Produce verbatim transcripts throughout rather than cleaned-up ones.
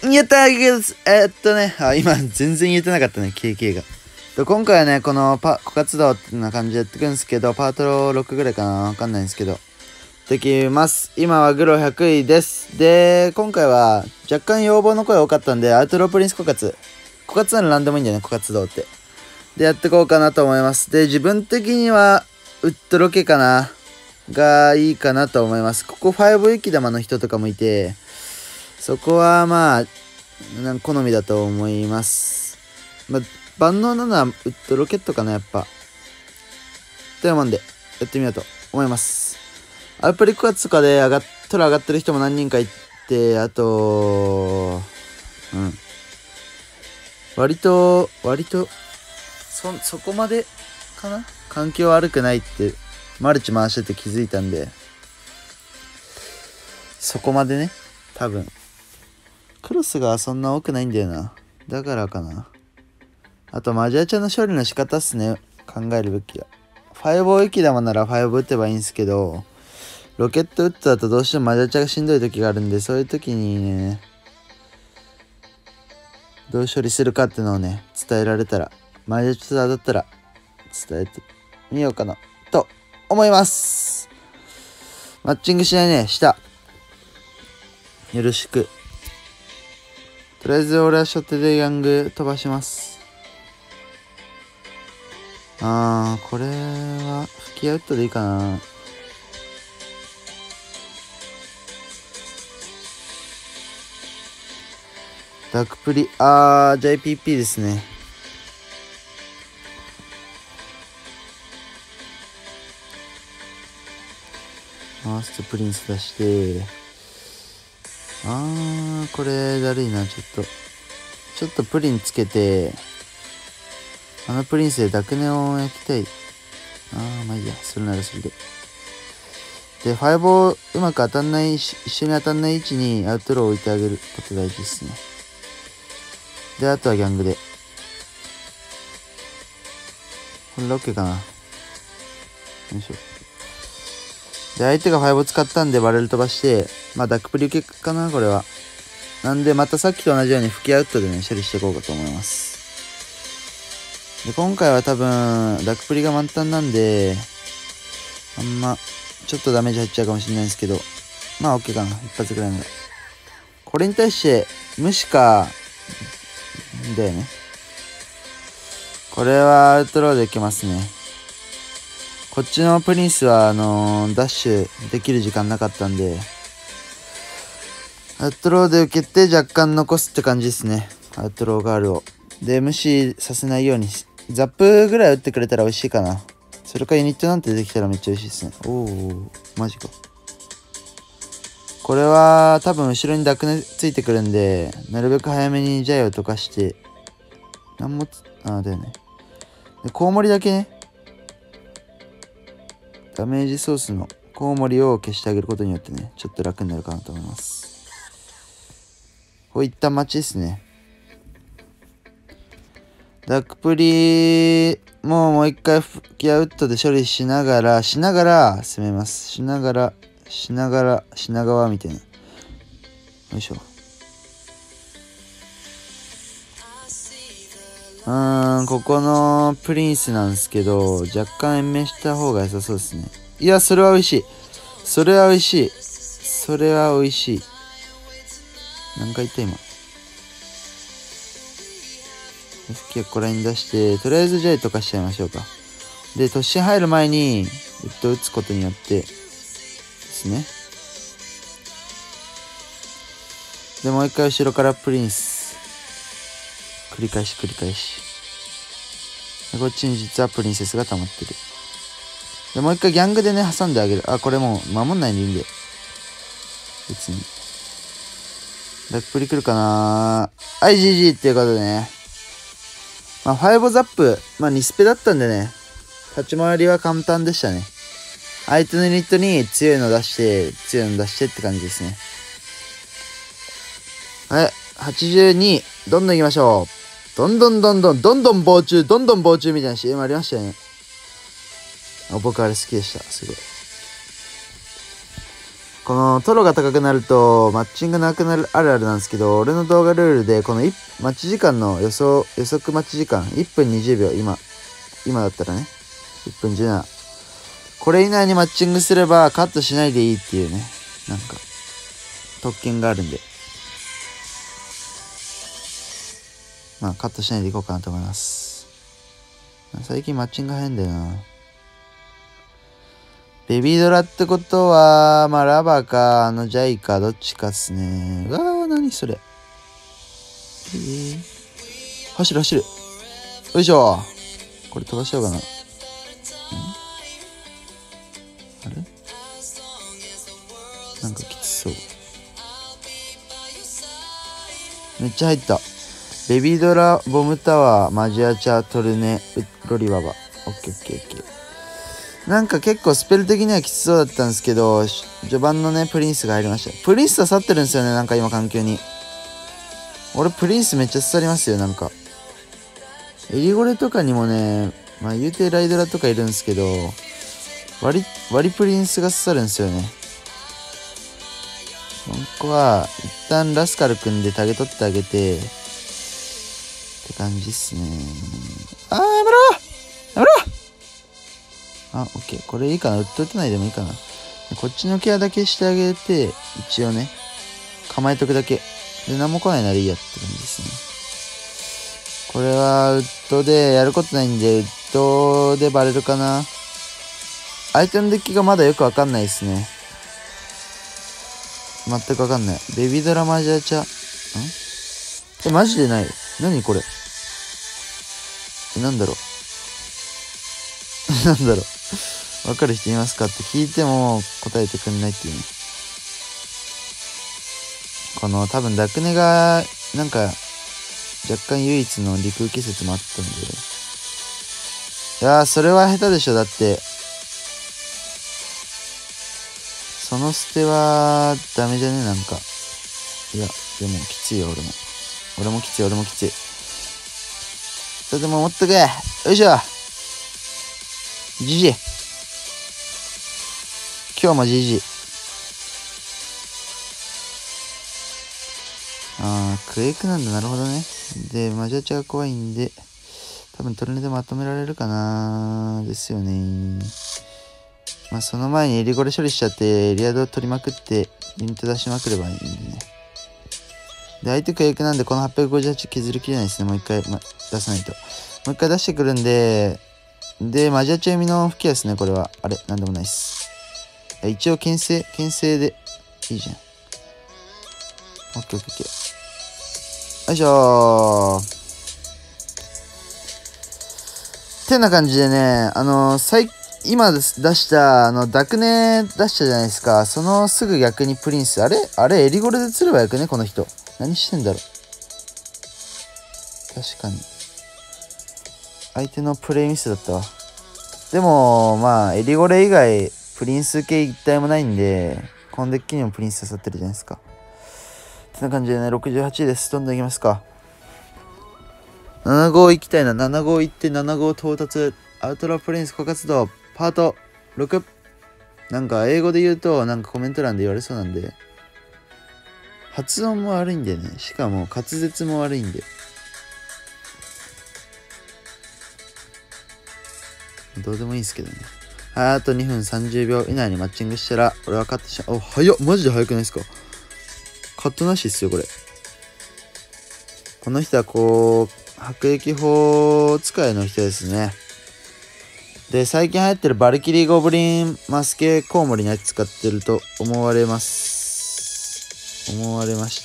やったーです。えー、っとね、あ、今全然言えてなかったね、ケーケー が。今回はね、このパ、枯渇道ってな感じでやっていくんですけど、パートろくぐらいかなわかんないんですけど。できます。今はグロひゃくいです。で、今回は若干要望の声多かったんで、アウトロープリンス枯渇。枯渇なら何でもいいんだよね、枯渇道って。で、やっていこうかなと思います。で、自分的には、ウッドロケかながいいかなと思います。ここご雪玉の人とかもいて、そこはまあ、なん好みだと思います。まあ、万能なのはウッドロケットかな、やっぱ。というもんで、やってみようと思います。アプリ枯渇とかで上がっトラ上がってる人も何人かいて、あと、うん。割と、割と、そ、そこまでかな環境悪くないって、マルチ回してて気づいたんで、そこまでね、多分。クロスがそんな多くないんだよな。だからかな。あと、マジアチャの処理の仕方っすね。考えるべきは。ファイブ雪玉ならファイブ打てばいいんすけど、ロケットウッドだとどうしてもマジアチャがしんどい時があるんで、そういう時にね、どう処理するかってのをね、伝えられたら、マジアチャだったら伝えてみようかな、と思います。マッチングしないね、した。よろしく。とりあえず俺は初手でヤング飛ばします。あー、これは吹きアウトでいいかな。ダークプリ、あー、ジェイピーピー ですね。ファーストプリンス出して、あー、これだるいな、ちょっと。ちょっとプリンつけて、あのプリンスでダクネを焼きたい。あー、まあいいや、それならそれで。で、ファイブをうまく当たんない、一緒に当たんない位置にアウトローを置いてあげること大事ですね。で、あとはギャングで。これロッケかな。よいしょ。で、相手がファイブを使ったんでバレル飛ばして、まあダックプリ受けかな、これは。なんで、またさっきと同じように吹きアウトでね、処理していこうかと思います。で、今回は多分、ダックプリが満タンなんで、あんま、ちょっとダメージ入っちゃうかもしれないんですけど、まあ OK かな。一発ぐらいの。これに対して、無視か、だよね。これはアウトローでいけますね。こっちのプリンスは、あのー、ダッシュできる時間なかったんで、アウトローで受けて若干残すって感じですね。アウトローガールを。で、無視させないように、ザップぐらい打ってくれたら美味しいかな。それかユニットなんてできたらめっちゃ美味しいですね。おー、マジか。これは多分後ろにダクネついてくるんで、なるべく早めにジャイを溶かして、なんもつ、あーだよね。で、コウモリだけね、ダメージソースのコウモリを消してあげることによってね、ちょっと楽になるかなと思います。こういった待ちですね。ダックプリもうもう一回吹きアウトで処理しながら、しながら攻めます。しながら、しながら、品川みたいな。よいしょ。うーん、ここのプリンスなんですけど、若干延命した方が良さそうですね。いや、それは美味しい。それは美味しい。それは美味しい。何回言った今。吹きはここら辺に出して、とりあえずジャイ溶かしちゃいましょうか。で、突進入る前に、ウッド打つことによって、ですね。で、もう一回後ろからプリンス。繰り返し繰り返し。で、こっちに実はプリンセスが溜まってる。で、もう一回ギャングでね、挟んであげる。あ、これもう守んないでいいんで。別に。ダックプリ来るかなー。はい、ジージー っていうことでね。まあ、ファイブザップ、まあ、にスペだったんでね、立ち回りは簡単でしたね。相手のユニットに強いの出して、強いの出してって感じですね。はい、はちじゅうに、どんどん行きましょう。どんどんどんどん、どんどん防虫、どんどん防虫みたいな シーエム ありましたよね。あ、僕あれ好きでした。すごい。 このトロが高くなるとマッチングなくなるあるあるなんですけど、俺の動画ルールでこの待ち時間の予想予測待ち時間いっぷんにじゅうびょう、今今だったらねいっぷんじゅうなな、これ以内にマッチングすればカットしないでいいっていうね、なんか特権があるんで、まあカットしないでいこうかなと思います。最近マッチング早いんだよな。ベビードラってことは、まあ、ラバか、あの、ジャイか、どっちかっすね。うわー、なにそれ。えー、走る、走る。よいしょ。これ飛ばしようかな。んあれなんかきつそう。めっちゃ入った。ベビードラ、ボムタワー、マジアチャ、トルネ、ロリババ。オッケーオッケーオッケー。なんか結構スペル的にはきつそうだったんですけど、序盤のね、プリンスが入りました。プリンス刺さってるんですよね、なんか今環境に。俺プリンスめっちゃ刺さりますよ、なんか。エリゴレとかにもね、まあ言うてライドラとかいるんですけど、割り、割りプリンスが刺さるんですよね。ここは、一旦ラスカル組んでタゲ取ってあげて、って感じっすね。あー、やめろやめろあ、オッケー。これいいかな。売っといてないでもいいかな。こっちのケアだけしてあげて、一応ね、構えとくだけ。で、何も来ないならいいやって感じですね。これは、ウッドでやることないんで、ウッドでバレるかな。相手のデッキがまだよくわかんないですね。全くわかんない。ベビードラマジアチャ。んえ、マジでない。何これ。え、なんだろう。なんだろう。わかる人いますかって聞いても答えてくんないっていうね。この多分ダクネがなんか若干唯一の陸受け説もあったんで。いやーそれは下手でしょ。だってその捨てはダメじゃね。なんかいやでもきついよ。俺も俺もきつい俺もきつい。それでも持っとけ。よいしょ。じじい今日もじじい。あークエイクなんだ。なるほどね。でマジアチャが怖いんで多分トルネでまとめられるかなですよね。まあその前にエリゴレ処理しちゃってエリアドを取りまくってユニット出しまくればいいんでね。で相手クエイクなんでこのはっぴゃくごじゅうはち削りきれないですね。もう一回、ま、出さないと。もう一回出してくるんで、でマジアチャ読みの吹き矢ですね。これはあれなんでもないっす。一応牽制牽制でいいじゃん。オッケーオッケーオッケー。よいしょー。てな感じでね、あのー、最今出したあのダクネ出したじゃないですか。そのすぐ逆にプリンス。あれあれエリゴレで釣ればよくね。この人何してんだろう。確かに相手のプレイミスだったわ。でもまあエリゴレ以外プリンス系一体もないんで、このデッキにもプリンス刺さってるじゃないですか。ってな感じでね、ろくじゅうはちいです。どんどんいきますか。なな号行きたいな。なな号行ってなな号到達。アウトロープリンス枯渇度パートろく。なんか英語で言うとなんかコメント欄で言われそうなんで、発音も悪いんでね。しかも滑舌も悪いんで、どうでもいいんすけどね。はい、あとにふんさんじゅうびょう以内にマッチングしたら俺は勝ってしまう。お、早っ。マジで早くないですか。カットなしっすよこれ。この人はこう迫撃砲使いの人ですね。で最近流行ってるバルキリーゴブリンマスケコウモリのやつ使ってると思われます思われました。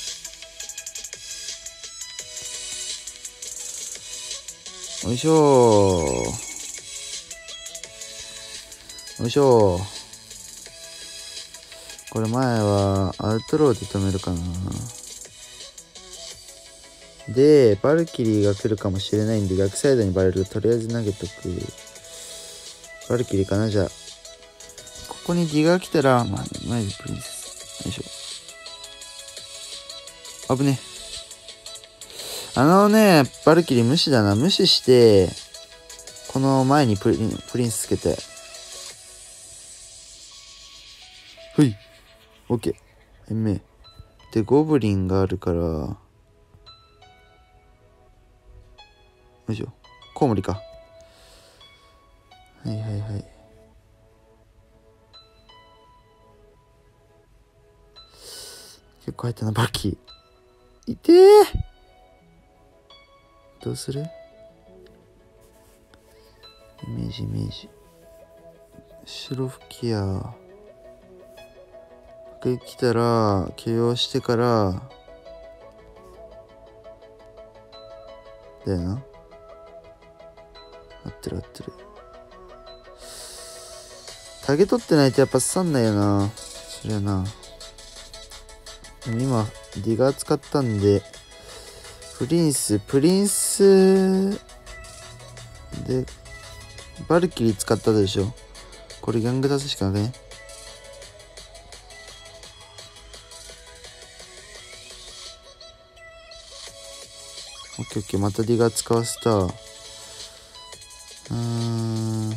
よいしょーよいしょー。これ前はアウトローで止めるかな。でバルキリーが来るかもしれないんで逆サイドにバレルとりあえず投げとく。バルキリーかな。じゃあここにディガー来たらまあ前でプリンス。よいしょ。危ね。あのねバルキリー無視だな。無視してこの前にプリンプリンスつけて、ほい OK。延命。で、ゴブリンがあるから、よいしょ。コウモリか。はいはいはい。結構入ったな、バキ。いてー。どうする？イメージイメージ。白吹きや。来たら、ケーオー してから、だよな。合ってる合ってる。タゲ取ってないとやっぱ刺さんないよな。そりゃな。でも今、ディガー使ったんで、プリンス、プリンス、で、バルキリー使ったでしょ。これギャング出すしかなくね。オッケーオッケー、またディガー使わせた。うーん。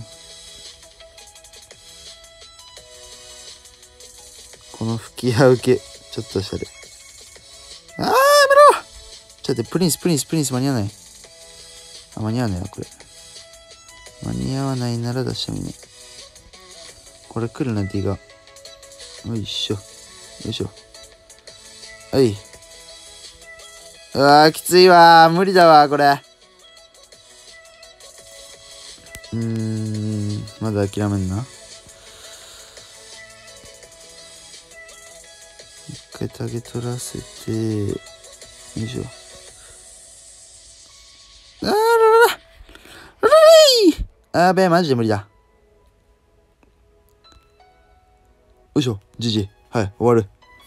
この吹き矢受け、ちょっとしたで。あー、やめろ！ちょっと待って、プリンス、プリンス、プリンス間に合わない。あ、間に合わないわ、これ。間に合わないなら出してもいいね。これ来るな、ディガ。よいしょ。よいしょ。はい。うわー、きついわー。無理だわ、これ。うーん、まだ諦めんな。一回タゲ取らせて、よいしょ。あーらららららいーあーべえ、マジで無理だ。よいしょ、じじ。はい、終わる。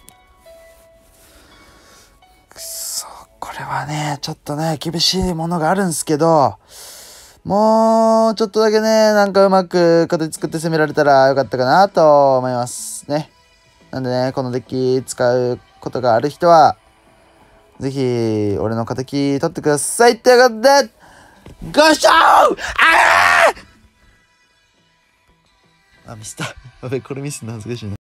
くそ、これはね、ちょっとね、厳しいものがあるんすけど、もう、ちょっとだけね、なんかうまく形作って攻められたらよかったかなと思いますね。なんでね、このデッキ使うことがある人は、ぜひ、俺の敵取ってください。ということで、ご視聴あーあ、ミスった。やべ、これミスんの恥ずかしいな。